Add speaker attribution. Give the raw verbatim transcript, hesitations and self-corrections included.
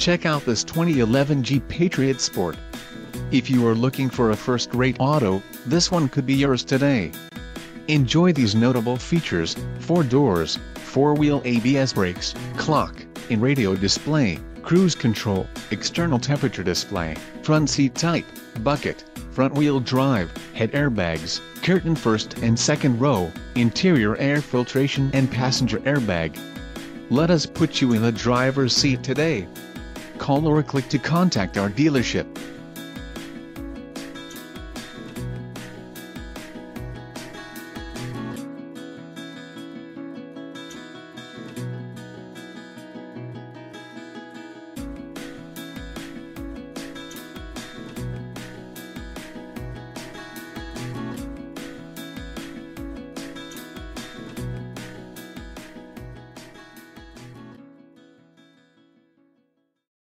Speaker 1: Check out this twenty eleven Jeep Patriot Sport. If you are looking for a first-rate auto, this one could be yours today. Enjoy these notable features: four doors, four-wheel A B S brakes, clock, in-radio display, cruise control, external temperature display, front seat type, bucket, front-wheel drive, head airbags, curtain first and second row, interior air filtration and passenger airbag. Let us put you in the driver's seat today. Call or click to contact our dealership.